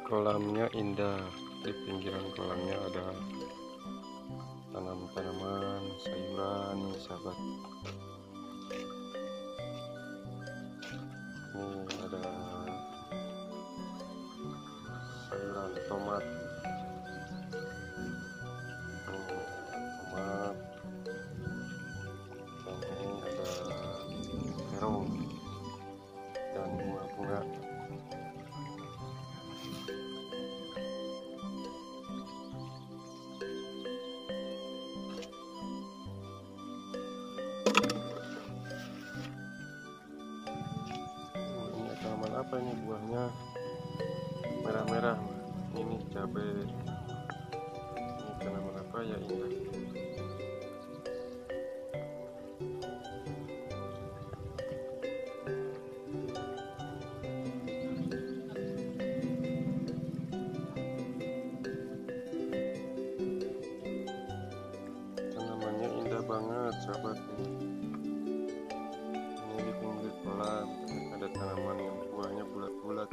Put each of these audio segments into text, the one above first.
Kolamnya indah. Di pinggiran kolamnya ada tanaman-tanaman sayuran nih sahabat. Ini ada sayuran tomat. Tomat. Dan ini ada terong dan bunga-bunga. Apa ini buahnya merah-merah, ini cabai. Ini tanaman apa ya, indah. Tanamannya indah banget sahabat. Ini di pinggir kolam ada tanaman yang buahnya bulat-bulat.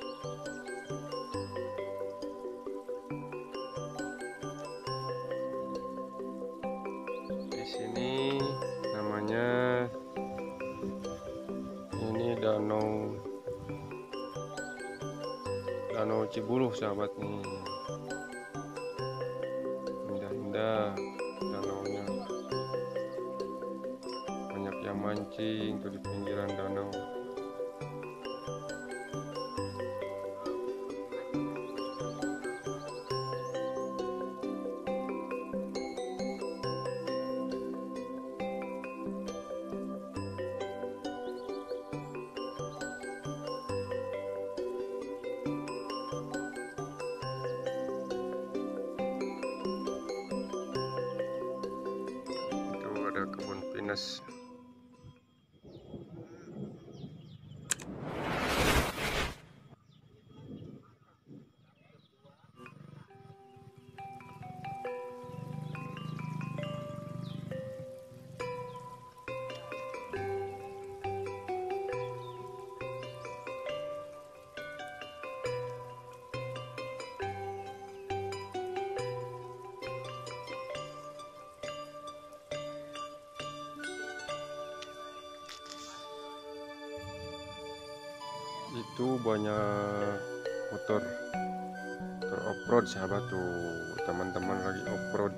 Di sini namanya ini danau Cibuluh sahabat nih. Indah-indah danaunya. Banyak yang mancing tuh di pinggiran danau. Ada kebun pinus. Itu banyak motor off-road sahabat tuh, teman-teman lagi off-road.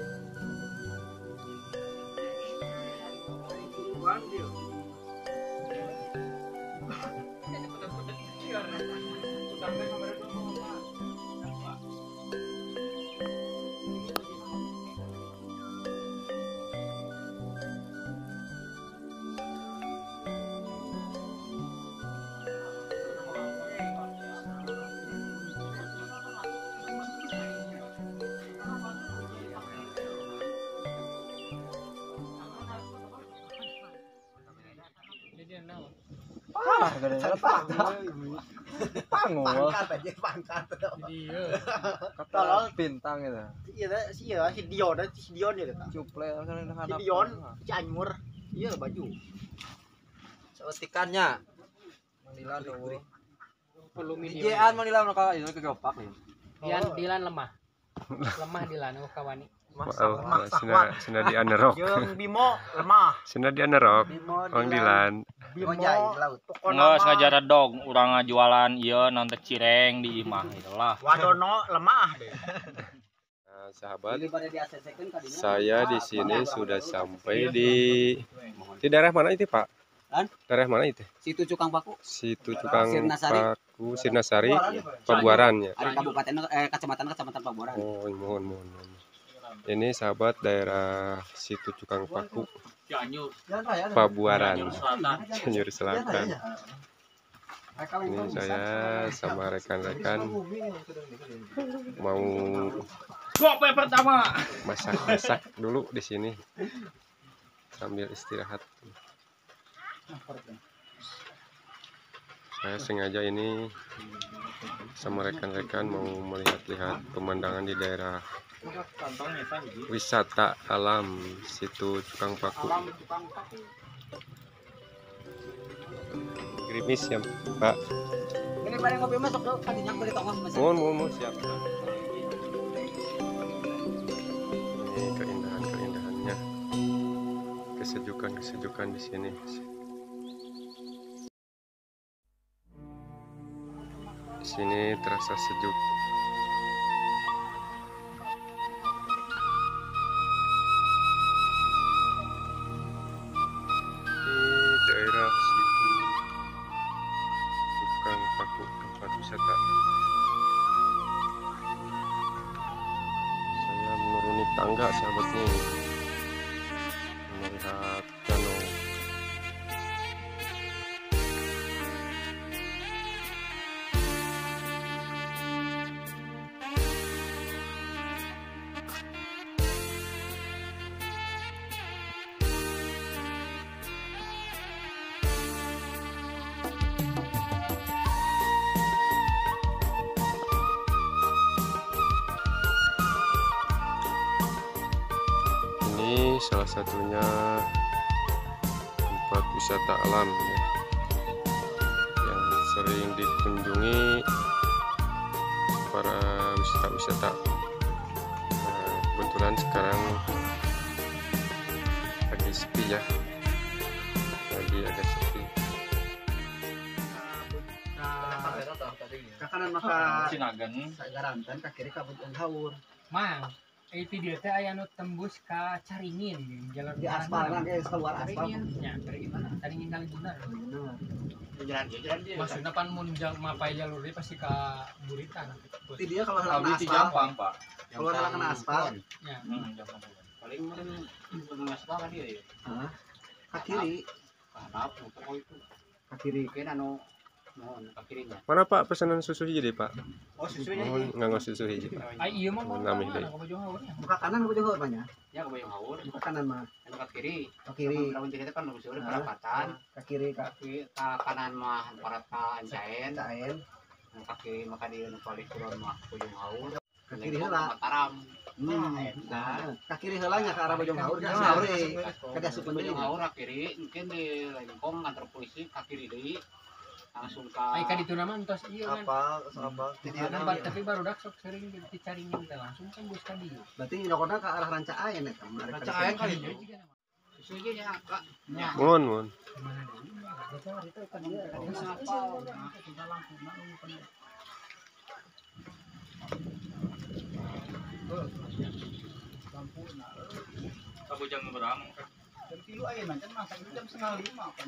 Pangkat kalau bintang itu. Iya, si Dion ya kata. Cuple kan si Dion, si Anyur. Iya baju. Seutikannya. Mandilan tuh. Dian mandilan ka itu kegopak ya. Dilan lemah. Lemah Dilan kawani. Sina di anerok. Jeung Bimo lemah. Sina di anerok. Orang Dilan. Bimo jai laut. Nggak sengaja dog urang ngajualan ieu nonton cireng di imah itulah. Wadono lemah deh. Nah, sahabat, saya di sini sudah sampai di daerah mana itu, Pak? Daerah mana itu? Situ Cukang Paku. Situ Cukang Sirnasari. Paku, Sirnasari, Pabuaran ya. Ada kabupaten kecamatan Pabuaran. Oh, mohon. Ini sahabat daerah Situ Cukang Paku, Pabuaran, Cianjur Selatan. Ini saya sama rekan-rekan mau masak dulu di sini sambil istirahat. Saya sengaja ini sama rekan-rekan mau melihat-lihat pemandangan di daerah wisata alam Situ Cukang Paku. Gerimis ya Pak. Ini pada ngopi masuk tuh, tadinya aku di toko masih. Mohon siap. Ini keindahan-keindahannya, kesejukan di sini. Di sini terasa sejuk. Di daerah situ tukang paku tempat wisata. Saya menuruni tangga sahabat nih, melihat danau. Ini salah satunya tempat wisata alam ya, yang sering dikunjungi para wisata-wisata. Nah, kebetulan sekarang lagi sepi ya, lagi agak sepi. Ke kanan maka Cinagan. Garantan, ke kiri kabut haur. Mang, itu dia teh aya nu tembus ka Caringin jalur Di aspal kan, keluar aspal. Ya, Caringin kali benar. Jalan dia. Maksudnya pan mun mapai jalur dia pasti ka Buritan. Di dia kalau Abdi halang ti aspal, Jampang, Pak. keluar halang aspal. Ya. Jampang. Paling belum aspal kan dia. Hah? Ke kiri, Karena toko itu. ke kiri. Mungkin mohon ke kirinya. Mana Pak pesanan susu hiji deh Pak? Oh, susunya Mohon nganggo susu hiji. Ai ieu mah Nami deui. Buka kanan aku juga banyak. Ya ke Bayang Haur, Buka kanan mah, anu ke kiri. ke kiri, Lamun cerita kan lebih sore perapatan. ke kiri, ke Ke kanan mah parat ka Ancaen. kain, Ke kiri maka di anu paling kulon mah Bojong Haur. ke kiri heula. Mataram. Nah, ke kiri heulanya ke arah Bojong Haur, ke sore. Ke dasukeun deui. Bojong Haur ka kiri, mungkin di Lengkong kantor polisi ka kiri deui. Langsung ka Ai ka ditu nama entos ieu kan. Apa? Tapi baru dak sok sering di Caringin teh langsung tembus ka dieu. Berarti nyokotna ke arah Ranca Ayen eta. Ranca Ayen kali itu. Susunya nya Kak. Nya. Mohon. Kabujang berang. Jam 3 ayeuna kan masak jam 4:30 kan.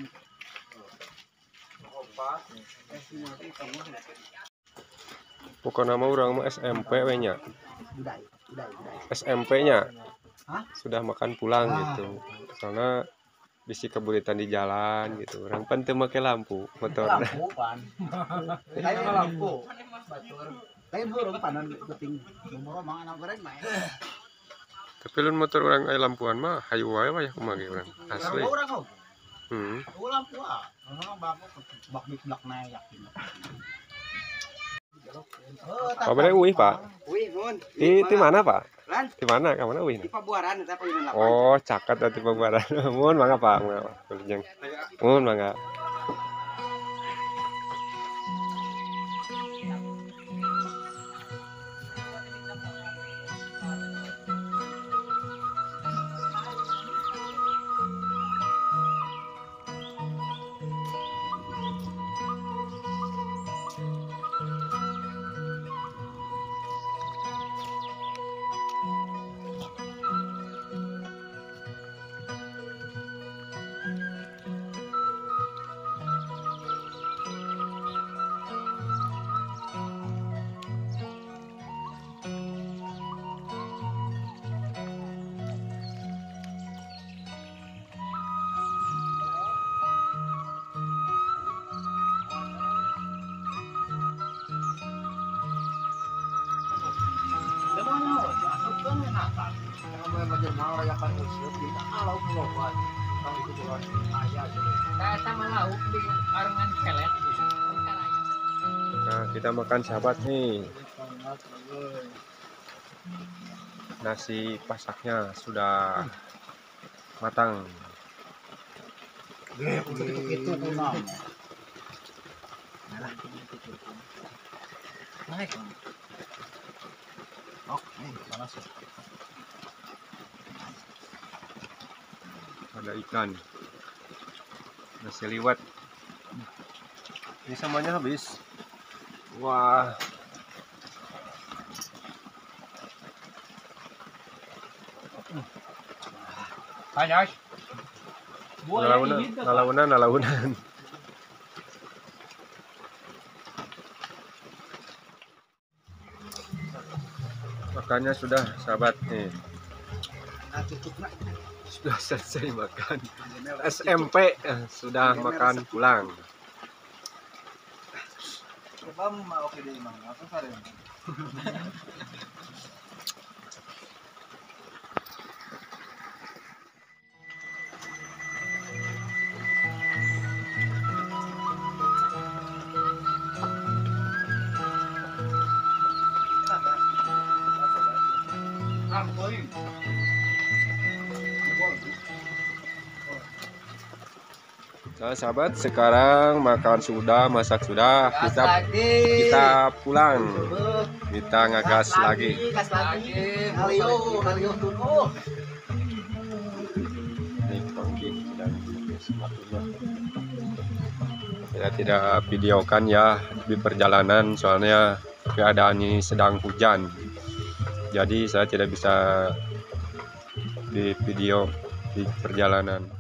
Pokoknya nama orang mah SMP we nya. Udah. SMP-nya Hah? sudah makan pulang gitu. Soalnya bisi keburitan di jalan gitu. Orang penting make lampu motor. Lampu pan. Kayak lampu. Kayak burung panon penting. Umur mah anak goreng mah. Tapi lu motor orang aya lampuan mah hayu wae mah ya kumaha ge urang. Asli. Orang kok. Lampu ah. Bak blak-blakna yakin. Kabarnya uih Pak. Wih, mun. Di mana Pak? Lan, Di mana? Ka mana uih? di Pabuaran eta paling Oh, cakat atuh pembaran. Mohon mangga Pak. Mohon mangga. mau rayakan usul kita kalau buat kalau itu buat ayah jadi Eta mah lauk di arengan pelet. Nah, kita makan sahabat nih. Nasi pasaknya sudah matang. itu kunam Naik. Oke, panas. Ada ikan, nasi liwet. Ini semuanya habis. Wah. Banyak. Nalaunan. Makannya sudah, sahabat nih. Sudah selesai makan. SMP sudah makan pulang. Oke deh, Mang. Apa sare? Nah, sahabat, sekarang makan sudah, masak sudah, kita pulang. Kita ngegas lagi. Ini Pongki dan sepatunya. Saya tidak videokan ya di perjalanan, soalnya keadaan ini sedang hujan. Jadi saya tidak bisa di video di perjalanan.